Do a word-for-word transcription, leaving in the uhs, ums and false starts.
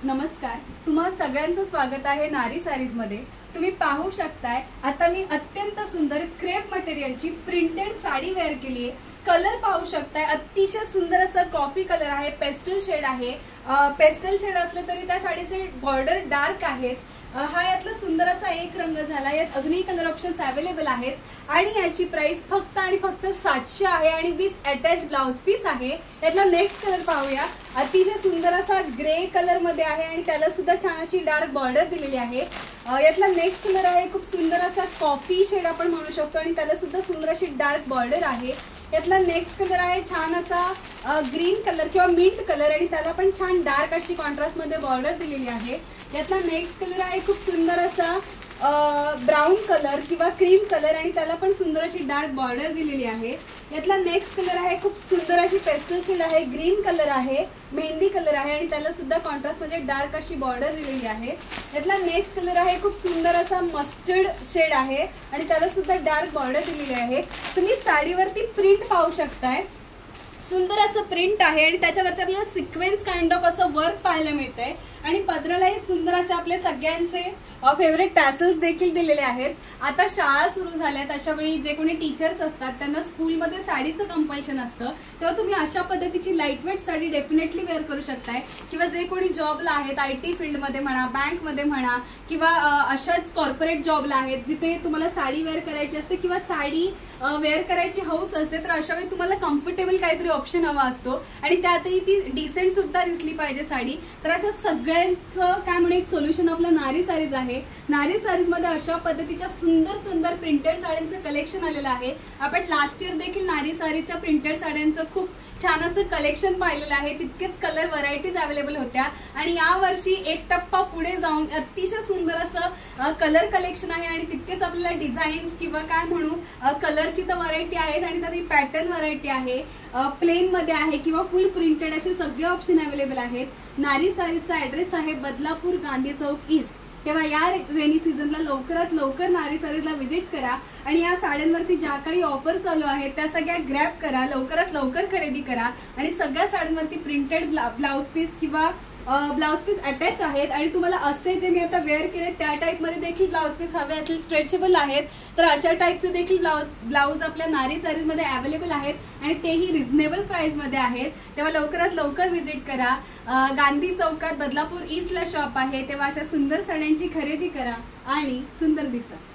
नमस्कार, तुम्हा सगळ्यांचं स्वागत आहे नारी सारीज मध्ये। तुम्ही पाहू शकताय आता मी अत्यंत सुंदर क्रेप मटेरियलची प्रिंटेड साडी वेअर केली आहे। कलर पाहू शकताय, अतिशय सुंदर असा कॉफी कलर आहे, पेस्टल शेड आहे। पेस्टल शेड असले तरी त्या साडीचे बॉर्डर डार्क आहेत। हा यातला सुंदर असा एक रंग झाला। यात अजूनही कलर ऑप्शन्स अवेलेबल आहेत आणि याची प्राइस फक्त आणि फक्त सातशे आहे आणि विथ अटॅच ब्लाउज पीस आहे। यातला नेक्स्ट कलर पाहूया, अतिशय सुंदर असा ग्रे कलर मध्ये आहे आणि त्याला सुद्धा छान अशी डार्क बॉर्डर दिलेली आहे। यातला नेक्स्ट कलर आहे खूप सुंदर असा कॉफी शेड आपण म्हणू शकतो आणि त्याला सुद्धा सुंदर अशी डार्क बॉर्डर आहे। यातला नेक्स्ट कलर आहे छान असा ग्रीन कलर किंवा मिंट कलर आणि त्याला पण छान डार्क अशी कॉन्ट्रास्ट मध्ये बॉर्डर दिलेली आहे। यातला नेक्स्ट कलर आहे खूप सुंदर असा ब्राउन कलर किंवा क्रीम कलर आणि त्याला पण सुंदर अशी डार्क बॉर्डर दिलेली आहे। यातला नेक्स्ट कलर आहे खूप सुंदर अशी पेस्टल शेड आहे, ग्रीन कलर आहे, मेहंदी कलर आहे आणि त्याला सुद्धा कॉन्ट्रास्ट मध्ये डार्क अशी बॉर्डर दिलेली आहे। यातला नेक्स्ट कलर आहे खूप सुंदर असा मस्टर्ड शेड आहे आणि त्याला सुद्धा डार्क बॉर्डर दिलेली आहे। तुम्ही साडीवरती प्रिंट पाहू शकताय, सुंदर असं प्रिंट आहे आणि त्याच्यावरती आपल्याला सिक्वेन्स काइंड ऑफ असं वर्क पाहायला मिळतंय आणि पदरालाही सुंदर असे आपले सगळ्यांचे फेवरेट टॅसल्स देखील दिलेले आहेत। आता शाळा सुरू झाल्यात, अशा वेळी जे कोणी टीचर्स असतात त्यांना स्कूलमध्ये साडीचं कंपल्शन असतं, तेव्हा तुम्ही अशा पद्धतीची लाईटवेट साडी डेफिनेटली वेअर करू शकताय। किंवा जे कोणी जॉबला आहेत, आय टी फील्डमध्ये म्हणा, बँकमध्ये म्हणा किंवा अशाच कॉर्पोरेट जॉबला आहेत जिथे तुम्हाला साडी वेअर करायची असते किंवा साडी वेअर करायची हौस असते, तर अशा वेळी तुम्हाला कम्फर्टेबल काहीतरी ऑप्शन हवा असतो आणि त्यातही ती डिसेंट सुद्धा दिसली पाहिजे साडी। तर अशा सगळ्यांचं काय म्हणून एक सोल्युशन आपलं नारी सारीज आहे। नारी सारीज मध्ये अशा पद्धतीच्या सुंदर सुंदर प्रिंटेड साड्यांचं कलेक्शन आलेलं आहे। आपण लास्ट इयर देखील नारी सारीच्या प्रिंटेड साड्यांचं खूप छान असं कलेक्शन पाहिलेलं आहे, तितकेच कलर व्हरायटीज अवेलेबल होत्या आणि या वर्षी एक टप्पा पुढे जाऊन अतिशय सुंदर असं कलर कलेक्शन आहे आणि तितकेच आपल्याला डिझाईन्स किंवा काय म्हणू कलरची तर व्हरायटी आहे आणि त्यातही पॅटर्न व्हरायटी आहे, प्लेन मध्ये आहे किंवा फुल प्रिंटेड असे सगळे ऑप्शन अवेलेबल आहेत। नारी सारीचा ऍड्रेस आहे बदलापूर, गांधी चौक ईस्ट। तेव्हा या रेनी सीझनला लवकरात लवकर नारी सारीजला व्हिजिट करा आणि या साड्यांवरती ज्या काही ऑफर चालू आहेत त्या सगळ्या ग्रॅब करा, लवकरात लवकर खरेदी करा आणि सगळ्या साड्यांवरती प्रिंटेड ब्लाउज पीस किंवा ब्लाउज पीस अटॅच आहेत आणि तुम्हाला असे जे मी आता वेअर केले त्या टाइप मध्ये देखील ब्लाउज पीस हवे असेल, स्ट्रेचेबल आहेत, तर अशा टाइपचे देखील ब्लाउज ब्लाउज आपल्या नारी सारीज मध्ये अवेलेबल आहेत आणि तेही रिझनेबल प्राइस मध्ये आहेत। तेव्हा लवकरात लवकर व्हिजिट करा। गांधी चौकात बदलापूर ईस्टला शॉप आहे, तेव्हा अशा सुंदर साड्यांची खरेदी करा आणि सुंदर दिसा।